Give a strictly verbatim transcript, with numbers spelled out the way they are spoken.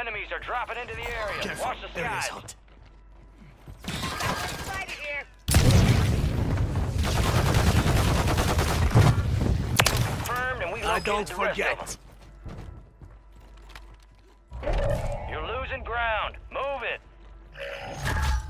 Enemies are dropping into the area. Careful. Watch the Area's skies. hot. Sighted here. Confirmed, and we I located don't the rest forget. of them. You're losing ground. Move it.